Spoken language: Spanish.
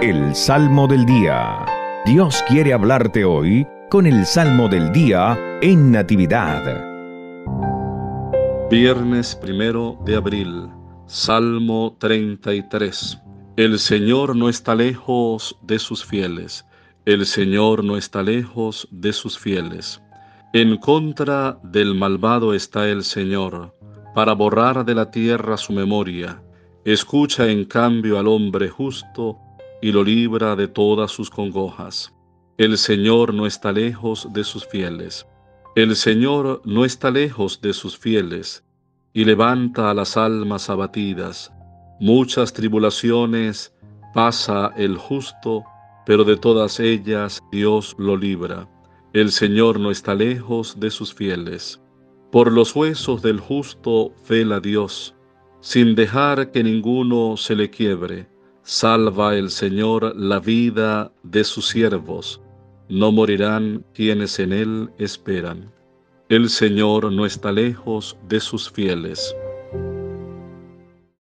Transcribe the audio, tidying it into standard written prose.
El Salmo del Día. Dios quiere hablarte hoy con el Salmo del Día en Natividad. Viernes 1 de abril, Salmo 33. El Señor no está lejos de sus fieles. El Señor no está lejos de sus fieles. En contra del malvado está el Señor, para borrar de la tierra su memoria. Escucha en cambio al hombre justo y lo libra de todas sus congojas. El Señor no está lejos de sus fieles. El Señor no está lejos de sus fieles, y levanta a las almas abatidas. Muchas tribulaciones pasa el justo, pero de todas ellas Dios lo libra. El Señor no está lejos de sus fieles. Por los huesos del justo vela Dios, sin dejar que ninguno se le quiebre. Salva el Señor la vida de sus siervos. No morirán quienes en Él esperan. El Señor no está lejos de sus fieles.